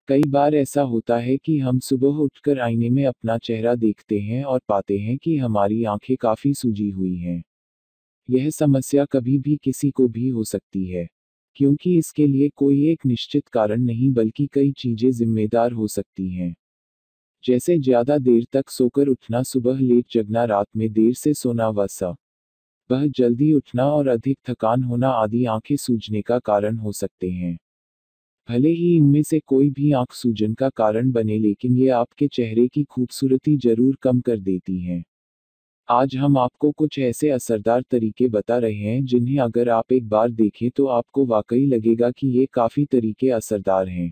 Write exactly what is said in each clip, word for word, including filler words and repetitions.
कई बार ऐसा होता है कि हम सुबह उठकर आईने में अपना चेहरा देखते हैं और पाते हैं कि हमारी आंखें काफी सूजी हुई हैं। यह समस्या कभी भी किसी को भी हो सकती है, क्योंकि इसके लिए कोई एक निश्चित कारण नहीं बल्कि कई चीजें जिम्मेदार हो सकती हैं। जैसे ज्यादा देर तक सोकर उठना, सुबह लेट जगना, रात में देर से सोना व स वह जल्दी उठना और अधिक थकान होना आदि आंखें सूजने का कारण हो सकते हैं। भले ही इनमें से कोई भी आंख सूजन का कारण बने, लेकिन ये आपके चेहरे की खूबसूरती जरूर कम कर देती हैं। आज हम आपको कुछ ऐसे असरदार तरीके बता रहे हैं जिन्हें अगर आप एक बार देखें तो आपको वाकई लगेगा कि ये काफी तरीके असरदार हैं।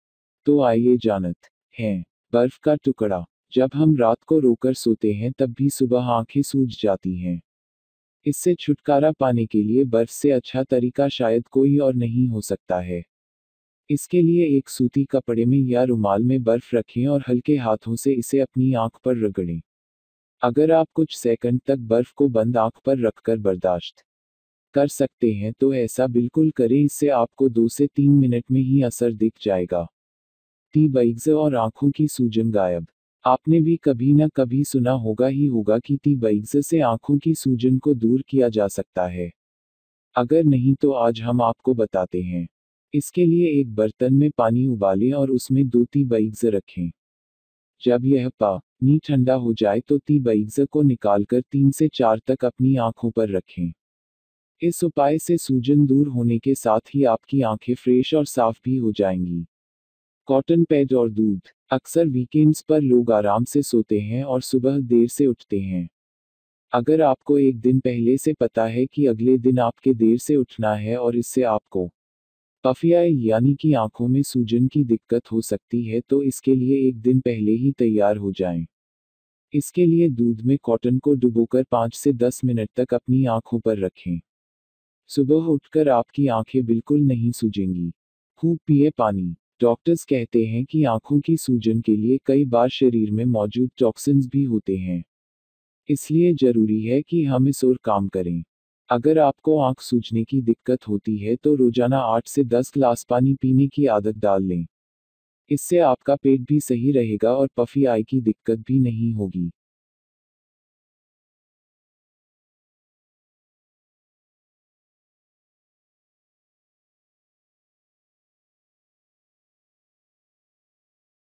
तो आइए जानते हैं। बर्फ का टुकड़ा। जब हम रात को रोकर सोते हैं तब भी सुबह आंखें सूज जाती हैं। इससे छुटकारा पाने के लिए बर्फ से अच्छा तरीका शायद कोई और नहीं हो सकता है। इसके लिए एक सूती कपड़े में या रुमाल में बर्फ रखें और हल्के हाथों से इसे अपनी आंख पर रगड़ें। अगर आप कुछ सेकंड तक बर्फ को बंद आंख पर रखकर बर्दाश्त कर सकते हैं तो ऐसा बिल्कुल करें, इससे आपको दो से तीन मिनट में ही असर दिख जाएगा। टी बैग्स और आंखों की सूजन गायब। आपने भी कभी न कभी सुना होगा ही होगा कि टी बैग्स से आंखों की सूजन को दूर किया जा सकता है। अगर नहीं तो आज हम आपको बताते हैं। इसके लिए एक बर्तन में पानी उबालें और उसमें दो टी बैग्स रखें। जब यह पानी ठंडा हो जाए तो टी बैग्स को निकालकर तीन से चार तक अपनी आंखों पर रखें। इस उपाय से सूजन दूर होने के साथ ही आपकी आंखें फ्रेश और साफ भी हो जाएंगी। कॉटन पैड और दूध। अक्सर वीकेंड्स पर लोग आराम से सोते हैं और सुबह देर से उठते हैं। अगर आपको एक दिन पहले से पता है कि अगले दिन आपके देर से उठना है और इससे आपको पफिया यानी कि आंखों में सूजन की दिक्कत हो सकती है, तो इसके लिए एक दिन पहले ही तैयार हो जाएं। इसके लिए दूध में कॉटन को डुबोकर पाँच से दस मिनट तक अपनी आंखों पर रखें। सुबह उठकर आपकी आंखें बिल्कुल नहीं सूजेंगी। खूब पिए पानी। डॉक्टर्स कहते हैं कि आंखों की सूजन के लिए कई बार शरीर में मौजूद टॉक्सिन्स भी होते हैं। इसलिए जरूरी है कि हम इस ओर काम करें। अगर आपको आंख सूजने की दिक्कत होती है तो रोजाना आठ से दस ग्लास पानी पीने की आदत डाल लें। इससे आपका पेट भी सही रहेगा और पफी आई की दिक्कत भी नहीं होगी।